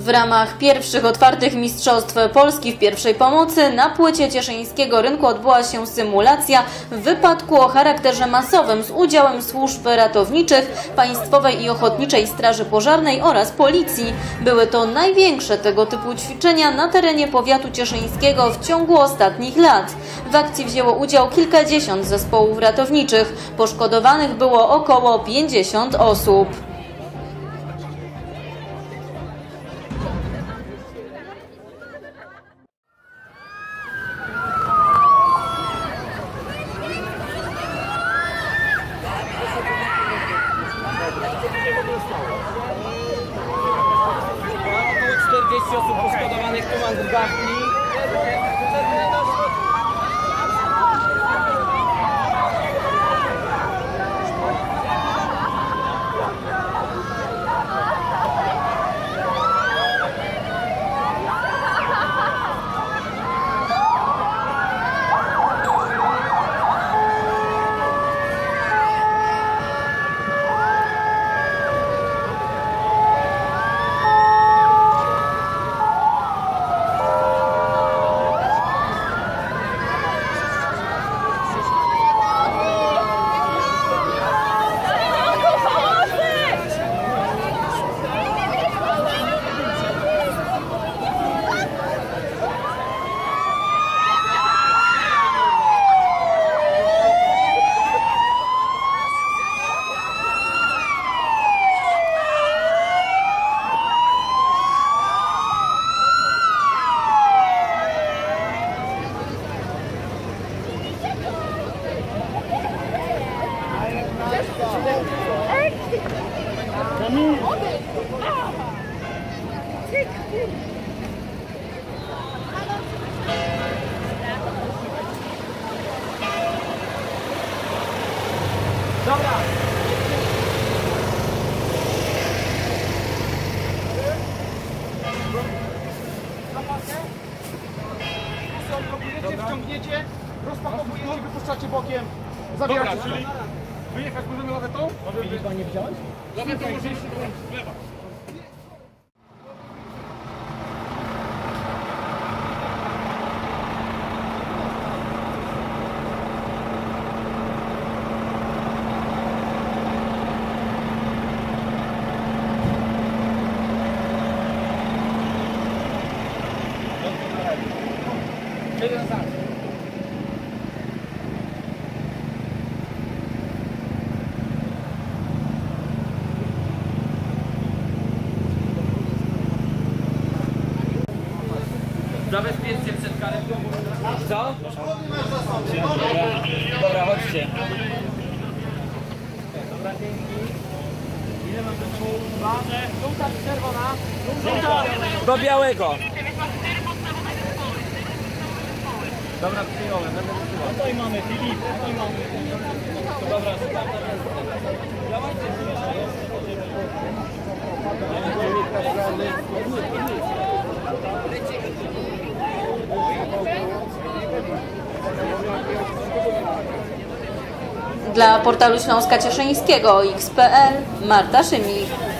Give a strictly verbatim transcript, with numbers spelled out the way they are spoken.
W ramach pierwszych otwartych Mistrzostw Polski w pierwszej pomocy na płycie cieszyńskiego rynku odbyła się symulacja wypadku o charakterze masowym z udziałem służb ratowniczych, Państwowej i Ochotniczej Straży Pożarnej oraz Policji. Były to największe tego typu ćwiczenia na terenie powiatu cieszyńskiego w ciągu ostatnich lat. W akcji wzięło udział kilkadziesiąt zespołów ratowniczych. Poszkodowanych było około pięćdziesiąt osób. Około czterdzieści osób poszkodowanych, tu mam drgawki. Dobra. Zapaskę? Wciągniecie, rozpakowujecie, wypuszczacie bokiem, zabieracie. Dobra, czyli wyjechać możemy lawetą? Widzisz pan nie wziąć? Lawetą możemy się wlewać. Zabezpieczcie przed karetką. Co? Dobra, chodźcie. Dobra, dzięki. Ile mam do żółta czy czerwona? Żółta. Do białego. Dobra, przyjąłem. Będę wysyłał. Tutaj mamy, Filip. Tutaj mamy. Dobra, szukam na miasto. Dawajcie, Dla portalu Śląska Cieszyńskiego X kropka P L Marta Szymik.